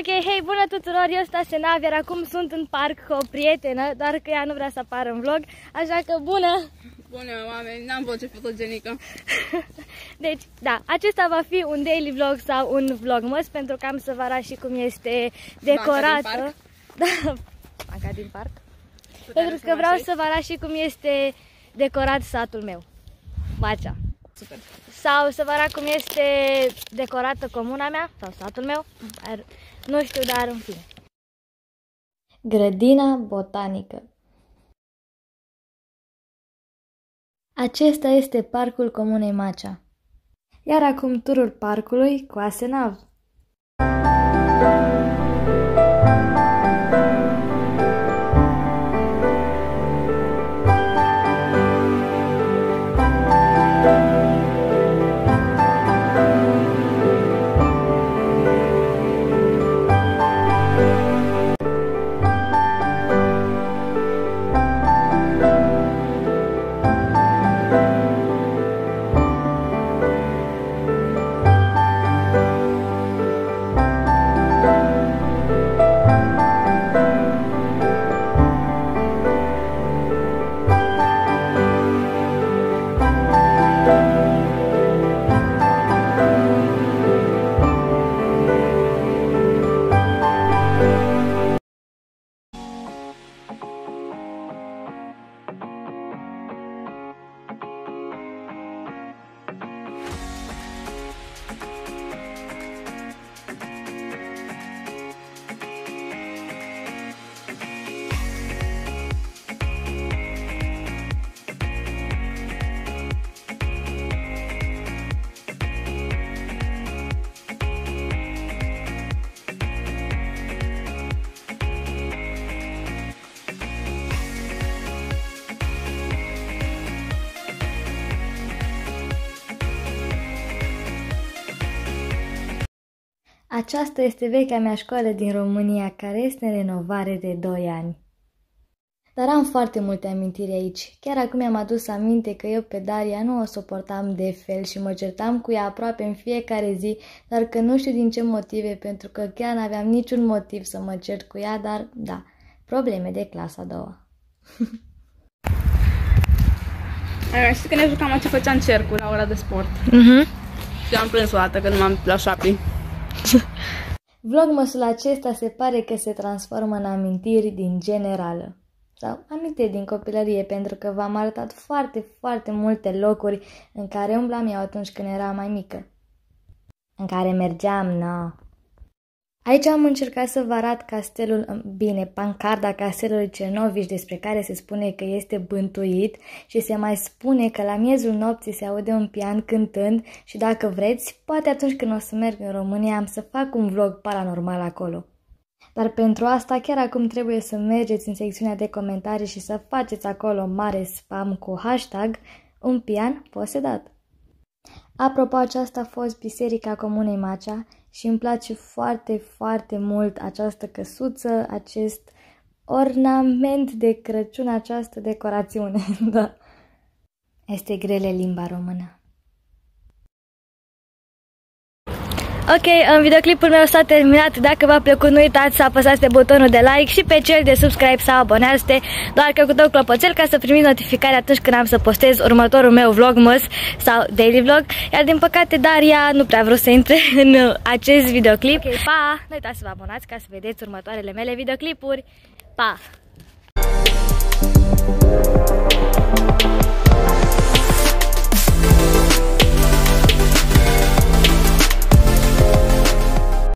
Ok, hei, bună tuturor, eu sunt Asenab, iar acum sunt în parc cu o prietenă, doar că ea nu vrea să apară în vlog, așa că bună! Bună, oameni, n-am voce fotogenică. Deci, da, acesta va fi un daily vlog sau un vlogmas, pentru că am să vă arăt și cum este decorată. Da, banca din parc. Pentru că vreau să vă arăt și cum este decorat satul meu. Vacea. Super. Sau să vă arăt cum este decorată comuna mea, sau satul meu, nu știu, dar în fine. Grădina botanică. Acesta este parcul comunei Macea. Iar acum turul parcului cu Asenab. Aceasta este vechea mea școală din România, care este în renovare de 2 ani. Dar am foarte multe amintiri aici. Chiar acum mi-am adus aminte că eu pe Daria nu o suportam de fel și mă certam cu ea aproape în fiecare zi, dar că nu știu din ce motive, pentru că chiar n-aveam niciun motiv să mă cert cu ea, dar da, probleme de clasa a doua. Știi că ne jucam ce făceam cercuri la ora de sport. Și am plâns o dată când m-am la șapii. Vlogmasul acesta se pare că se transformă în amintiri din generală sau amintiri din copilărie, pentru că v-am arătat foarte multe locuri în care umblam eu atunci când eram mai mică, în care mergeam, Aici am încercat să vă arăt castelul, pancarda castelului Cernovici, despre care se spune că este bântuit și se mai spune că la miezul nopții se aude un pian cântând și dacă vreți, poate atunci când o să merg în România am să fac un vlog paranormal acolo. Dar pentru asta chiar acum trebuie să mergeți în secțiunea de comentarii și să faceți acolo mare spam cu hashtag un pian posedat. Apropo, aceasta a fost biserica comunei Macea și îmi place foarte mult această căsuță, acest ornament de Crăciun, această decorațiune. Da. Este grele limba română. Ok, în videoclipul meu s-a terminat. Dacă v-a plăcut, nu uitați să apăsați pe butonul de like și pe cel de subscribe sau abonează-te, doar călcută clopoțel ca să primiți notificare atunci când am să postez următorul meu vlogmas sau daily vlog. Iar din păcate Daria nu prea vreau să intre în acest videoclip. Ok, pa! Nu uitați să vă abonați ca să vedeți următoarele mele videoclipuri. Pa!